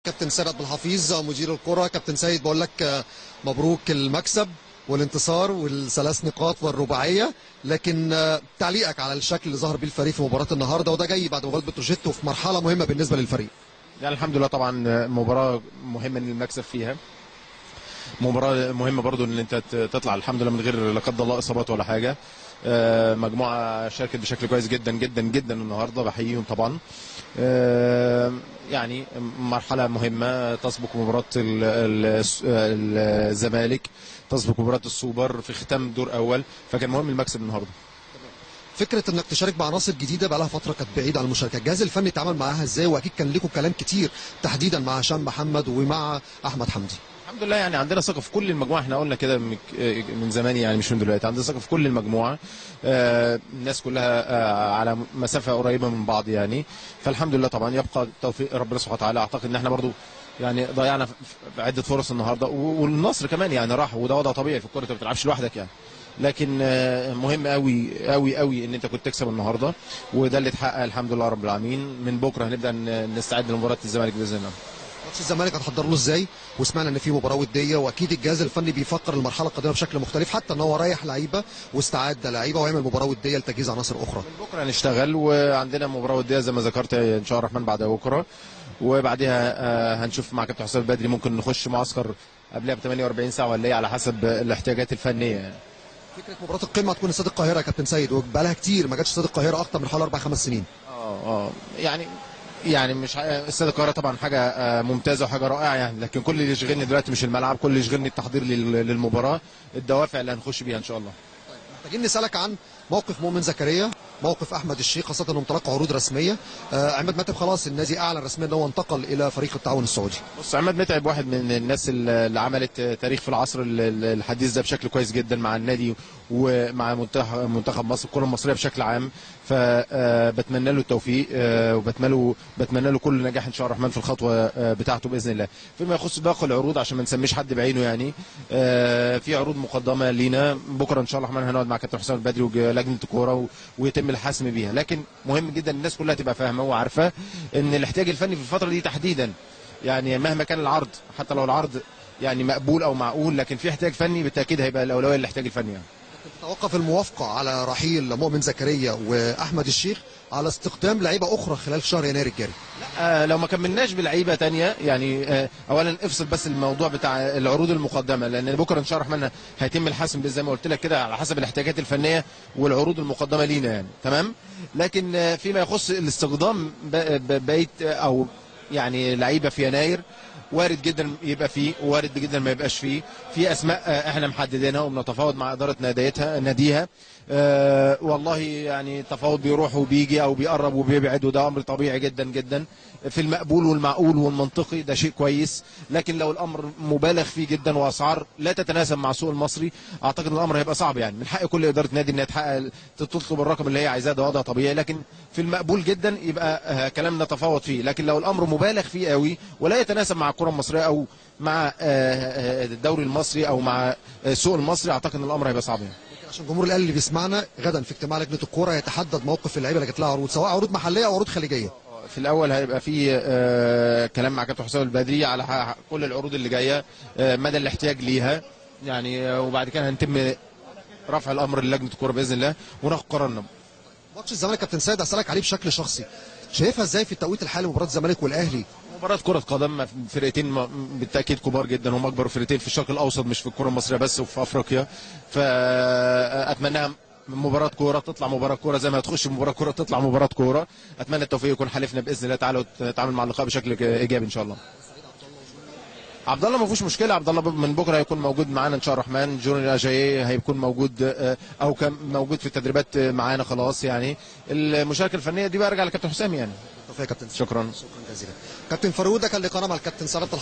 كابتن سيد عبد الحفيظ مدير الكرة. كابتن سيد بقول لك مبروك المكسب والانتصار والثلاث نقاط والرباعية، لكن تعليقك على الشكل اللي ظهر بيه الفريق في مباراة النهارده، وده جاي بعد مباراة بتروجيت وفي مرحلة مهمة بالنسبة للفريق. يعني الحمد لله طبعا مباراة مهمة ان المكسب فيها، مباراة مهمة برضو ان انت تطلع الحمد لله من غير لا قدر الله اصابات ولا حاجة. مجموعة شاركت بشكل كويس جدا جدا جدا النهارده، بحييهم طبعا. يعني مرحلة مهمة تسبق مباراة الزمالك، تسبق مباراة السوبر في ختام دور اول، فكان مهم المكسب النهارده. فكرة انك تشارك بعناصر جديدة بقى لها فترة كانت بعيدة عن المشاركة، الجهاز الفني اتعامل معاها ازاي؟ واكيد كان لكم كلام كتير تحديدا مع هشام محمد ومع احمد حمدي. الحمد لله يعني عندنا ثقه في كل المجموعه، احنا قلنا كده من زمان يعني مش من دلوقتي، عندنا ثقه في كل المجموعه. الناس كلها على مسافه قريبه من بعض يعني، فالحمد لله طبعا يبقى توفيق ربنا سبحانه وتعالى. اعتقد ان احنا برضو يعني ضيعنا عده فرص النهارده، والنصر كمان يعني راح، وده وضع طبيعي في الكوره، انت ما بتلعبش لوحدك يعني، لكن مهم قوي قوي قوي ان انت كنت تكسب النهارده، وده اللي اتحقق الحمد لله رب العالمين. من بكره هنبدا نستعد لمباراه الزمالك باذن الله. ماتش الزمالك هتحضر له ازاي؟ وسمعنا ان في مباراه وديه، واكيد الجهاز الفني بيفكر المرحله القادمه بشكل مختلف، حتى ان هو رايح لعيبه واستعاد لعيبه ويعمل مباراه وديه لتجهيز عناصر اخرى. من بكره هنشتغل، وعندنا مباراه وديه زي ما ذكرت ان شاء الله الرحمن بعد بكره، وبعدها هنشوف مع كابتن حسام البدري ممكن نخش معسكر قبلها ب 48 ساعه ولا ايه، على حسب الاحتياجات الفنيه يعني. فكره مباراه القمه هتكون استاد القاهره يا كابتن سيد، وبقى لها كتير ما جاتش استاد القاهره، اكتر من حوالي 4-5 سنين. يعني مش استاد القاهره طبعا حاجه ممتازه وحاجه رائعه يعني، لكن كل اللي يشغلني دلوقتي مش الملعب، كل اللي يشغلني التحضير للمباراه، الدوافع اللي هنخش بيها ان شاء الله. محتاجين نسالك عن موقف مؤمن زكريا، موقف احمد الشيخ، خاصه انهم تلقوا عروض رسميه. عماد متعب خلاص النادي اعلن رسميا ان هو انتقل الى فريق التعاون السعودي. بص، عماد متعب واحد من الناس اللي عملت تاريخ في العصر الحديث ده بشكل كويس جدا مع النادي ومع منتخب مصر، الكره المصريه بشكل عام، فبتمنى له التوفيق، وبتمنى له كل نجاح ان شاء الله الرحمن في الخطوه بتاعته باذن الله. فيما يخص باقي العروض عشان ما نسميش حد بعينه يعني، في عروض مقدمه لينا بكره ان شاء الله الرحمن، هنقعد مع كابتن حسام البدري ولجنه الكوره ويتم الحسم بيها، لكن مهم جدا الناس كلها تبقى فاهمه وعارفه ان الاحتياج الفني في الفتره دي تحديدا، يعني مهما كان العرض، حتى لو العرض يعني مقبول او معقول، لكن في احتياج فني بالتاكيد هيبقى الاولويه للاحتياج الفني يعني. تتوقف الموافقه على رحيل مؤمن زكريا واحمد الشيخ على استخدام لعيبه اخرى خلال شهر يناير الجاري؟ لو ما كملناش بلعيبه ثانيه يعني، اولا افصل بس الموضوع بتاع العروض المقدمه، لان بكره ان شاء الله الرحمن هيتم الحسم زي ما قلت لك كده على حسب الاحتياجات الفنيه والعروض المقدمه لينا يعني، تمام. لكن فيما يخص الاستخدام بقيه او يعني لعيبه في يناير، وارد جدا يبقى فيه ووارد جدا ما يبقاش فيه. في اسماء احنا محددينها وبنتفاوض مع اداره ناديها. والله يعني التفاوض بيروح وبيجي او بيقرب وبيبعد، وده امر طبيعي جدا جدا في المقبول والمعقول والمنطقي، ده شيء كويس. لكن لو الامر مبالغ فيه جدا واسعار لا تتناسب مع السوق المصري، اعتقد ان الامر هيبقى صعب يعني. من حق كل اداره نادي انها تحقق تطلب الرقم اللي هي عايزاه، ده وضع طبيعي، لكن في المقبول جدا يبقى كلام نتفاوض فيه. لكن لو الامر مبالغ فيه قوي ولا يتناسب مع الكره المصريه او مع الدوري المصري او مع السوق المصري، اعتقد ان الامر هيبقى صعب يعني. عشان الجمهور الاهلي اللي بيسمعنا، غدا في اجتماع لجنه الكوره يتحدد موقف اللعيبه اللي جات لها عروض، سواء عروض محليه او عروض خليجيه. في الاول هيبقى في كلام مع كابتن حسام البدري على كل العروض اللي جايه، مدى الاحتياج ليها يعني، وبعد كده هنتم رفع الامر للجنه الكوره باذن الله وناخد قرارنا. ماتش الزمالك كابتن سيد هسالك عليه بشكل شخصي، شايفها ازاي في التوقيت الحالي مباراه الزمالك والاهلي؟ مباراة كرة قدم، فرقتين بالتأكيد كبار جدا، هم أكبر فرقتين في الشرق الأوسط مش في الكرة المصرية بس وفي أفريقيا، فأتمناها مباراة كورة تطلع مباراة كورة زي ما هتخش مباراة كورة تطلع مباراة كورة. أتمنى التوفيق يكون حليفنا بإذن الله تعالى، وتتعامل مع اللقاء بشكل إيجابي إن شاء الله. عبد الله ما فيش مشكله، عبد الله من بكره هيكون موجود معانا ان شاء الله الرحمن. جونيور اجاي هيكون موجود او كان موجود في التدريبات معانا خلاص يعني. المشاركه الفنيه دي بقى ارجع لكابتن حسام يعني. يا كابتن شكرا جزيلا. كابتن فاروق، ده كان لقاءنا مع الكابتن سيد